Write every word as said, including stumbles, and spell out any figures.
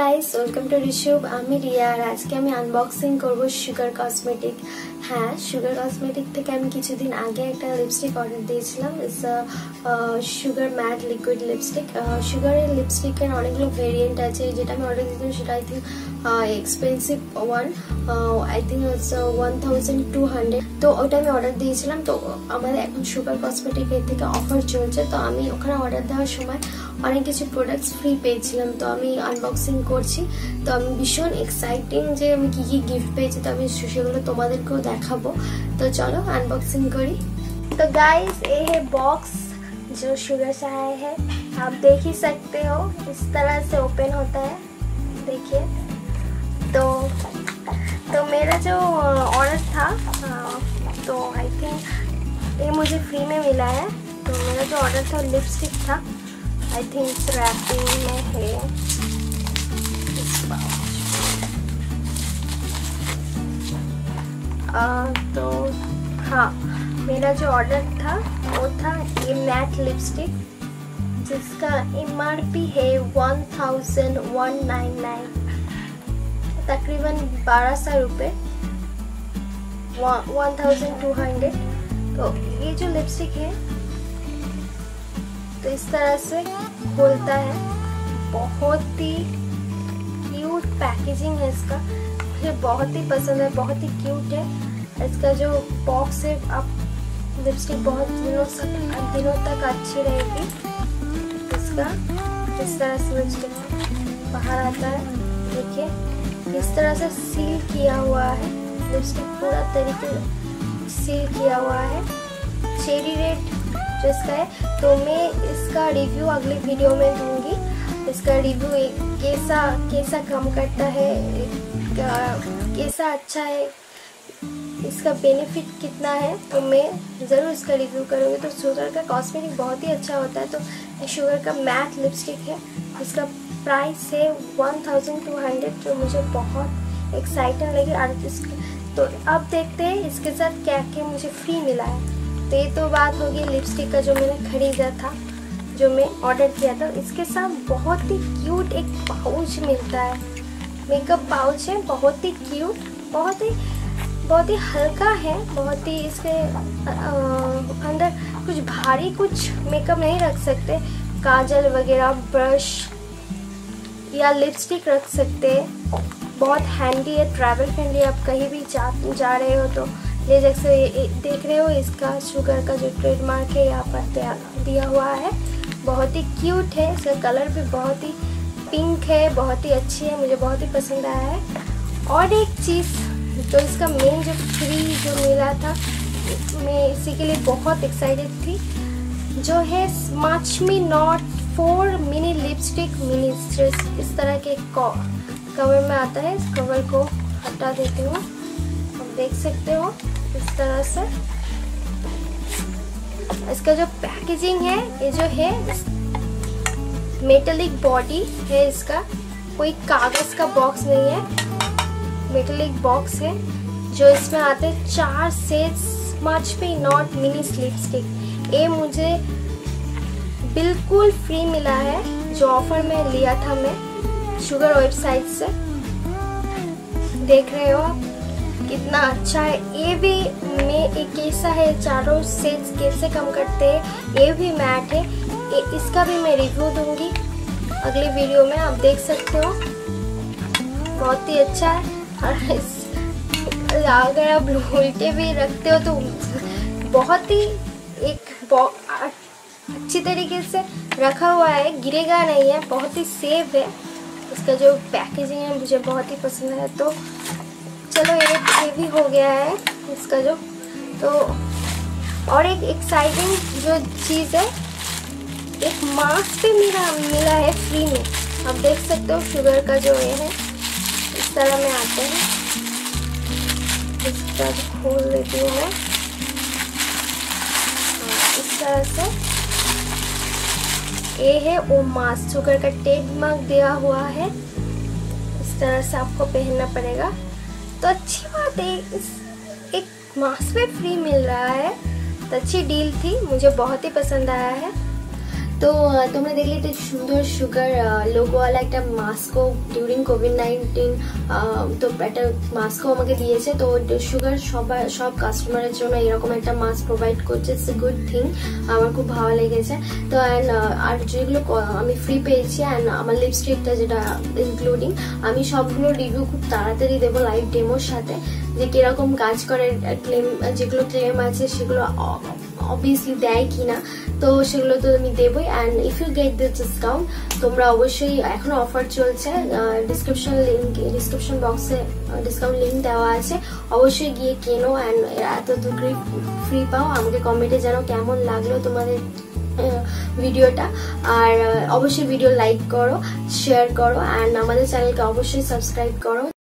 Guys, welcome to Rishabh. আমি রিয়া আর আজকে আমি আনবক্সিং করব সুগার কসমেটিক। হ্যাঁ, সুগার কসমেটিক থেকে আমি কিছুদিন আগে একটা লিপস্টিক অর্ডার দিয়েছিলাম। It's Sugar matte liquid lipstick. সুগারের লিপস্টিকের অনেকগুলো ভেরিয়েন্ট আছে। যেটা আমি অর্ডার দিয়েছিলাম সেটা I think expensive one, I think it's one thousand two hundred. তো ওটা আমি অর্ডার দিয়েছিলাম। তো আমাদের এখন সুগার কসমেটিকের থেকে অফার চলছে। তো আমি ওখানে অর্ডার দেওয়ার সময় অনেক কিছু প্রোডাক্টস ফ্রি পেয়েছিলাম। তো আমি আনবক্সিং করছি। তো আমি ভীষণ এক্সাইটিং যে আমি কি কি গিফট পেয়েছি। তো আমি সেগুলো তোমাদেরকেও দেখাবো। তো চলো अनबॉक्सिंग करी। तो गाइस, ये है बॉक्स जो शुगर से आया है। आप देख ही सकते हो इस तरह से ओपन होता है। देखिए, तो तो मेरा जो ऑर्डर था तो आई थिंक ये मुझे फ्री में मिला है। तो मेरा जो ऑर्डर था लिपस्टिक था। आई थिंक रैपिंग में है। आ, तो हाँ, मेरा जो ऑर्डर था वो था ये मैट लिपस्टिक, जिसका एमआरपी है one thousand one nine nine, तकरीबन बारह सौ रुपये, वन थाउजेंड टू हंड्रेड। तो ये जो लिपस्टिक है तो इस तरह से खोलता है। बहुत ही क्यूट पैकेजिंग है इसका, मुझे बहुत ही पसंद है, बहुत ही क्यूट है। इसका जो बॉक्स है, आप लिपस्टिक बहुत दिनों दिनों तक अच्छी रहेगी। इसका इस तरह से लिपस्टिक बाहर आता है। देखिए, इस तरह से सील किया हुआ है लिपस्टिक, पूरा तरीके सील किया हुआ है। चेरी रेड जो इसका है, तो मैं इसका रिव्यू अगले वीडियो में दूंगी। इसका रिव्यू कैसा कैसा काम करता है, कैसा अच्छा है, इसका बेनिफिट कितना है, तो मैं ज़रूर इसका रिव्यू करूँगी। तो शुगर का कॉस्मेटिक बहुत ही अच्छा होता है। तो शुगर का मैट लिपस्टिक है, इसका प्राइस है वन थाउजेंड टू हंड्रेड, जो मुझे बहुत एक्साइटिंग लगी। और इसके तो अब देखते हैं इसके साथ क्या क्या मुझे फ्री मिला है। तो ये तो बात होगी लिपस्टिक का जो मैंने ख़रीदा था, जो मैं ऑर्डर किया था। इसके साथ बहुत ही क्यूट एक पाउच मिलता है, मेकअप पाउच है, बहुत ही क्यूट, बहुत ही बहुत ही हल्का है, बहुत ही इसके अंदर कुछ भारी कुछ मेकअप नहीं रख सकते। काजल वगैरह, ब्रश या लिपस्टिक रख सकते हैं। बहुत हैंडी है, ट्रैवल फ्रेंडली। आप कहीं भी जा जा रहे हो तो ले जा सकते। देख रहे हो इसका शुगर का जो ट्रेडमार्क है यहाँ पर दिया हुआ है। बहुत ही क्यूट है, इसका कलर भी बहुत ही पिंक है, बहुत ही अच्छी है, मुझे बहुत ही पसंद आया है। और एक चीज़, तो इसका मेन जो फ्री जो मिला था, मैं इसी के लिए बहुत एक्साइटेड थी, जो है smudge me not four mini lipstick mini stress. इस तरह के कवर में आता है। इस कवर को हटा देती हूँ, आप देख सकते हो इस तरह से। इसका जो पैकेजिंग है, ये जो है मेटेलिक बॉडी है इसका, कोई कागज़ का बॉक्स नहीं है, मेटेलिक बॉक्स है। जो इसमें आते हैं चार set smudge me not mini lipstick. ये मुझे बिल्कुल फ्री मिला है, जो ऑफर में लिया था मैं शुगर वेबसाइट से। देख रहे हो आप कितना अच्छा है। ये भी में एक कैसा है, चारों सेट्स कैसे कम करते हैं। ये भी मैट है, ये इसका भी मैं रिव्यू दूंगी अगले वीडियो में, आप देख सकते हो। बहुत ही अच्छा है। और अगर आप उल्टे भी रखते हो तो बहुत ही एक अच्छी तरीके से रखा हुआ है, गिरेगा नहीं है, बहुत ही सेफ है। इसका जो पैकेजिंग है मुझे बहुत ही पसंद है। तो चलो, ये ये भी हो गया है इसका जो। तो और एक एक्साइटिंग जो चीज़ है, एक मास्क भी मेरा मिला है फ्री में। आप देख सकते हो शुगर का जो ये है, इस तरह में आते हैं। इसका जो खोल देती हूँ मैं इस तरह से। ये है वो मास्क, शुगर का ट्रेडमार्क दिया हुआ है। इस तरह से आपको पहनना पड़ेगा। तो अच्छी बात है, इस एक मास्क पे फ्री मिल रहा है, तो अच्छी डील थी, मुझे बहुत ही पसंद आया है। তো তোমরা দেখলে তো সুন্দর সুগার লোগোওয়ালা একটা মাস্কও ডিউরিং কোভিড নাইন্টিন তো একটা মাস্কও আমাকে দিয়েছে। তো সুগার সবার সব কাস্টমারের জন্য এরকম একটা মাস্ক প্রোভাইড করছে, ইটস এ গুড থিং, আমার খুব ভালো লেগেছে। তো অ্যান্ড আর যেগুলো আমি ফ্রি পেয়েছি অ্যান্ড আমার লিপস্টিকটা যেটা ইনক্লুডিং, আমি সবগুলো রিভিউ খুব তাড়াতাড়ি দেবো লাইভ ডেমোর সাথে, যে কিরকম কাজ করে, ক্লেম যেগুলো ক্লেম আছে সেগুলো অবভিয়াসলি দেয় কিনা, তো সেগুলো তো আমি দেবই। And if you get this discount, তোমরা অবশ্যই, এখনো অফার চলছে, ডিসক্রিপশন লিঙ্ক ডিসক্রিপশন বক্সে ডিসকাউন্ট লিঙ্ক দেওয়া আছে, অবশ্যই গিয়ে কেনো অ্যান্ড এত দুটোই ফ্রি পাও। আমাকে কমেন্টে জানাও কেমন লাগলো তোমাদের ভিডিওটা, আর অবশ্যই ভিডিও লাইক করো, শেয়ার করো, অ্যান্ড আমাদের চ্যানেলকে অবশ্যই সাবস্ক্রাইব করো।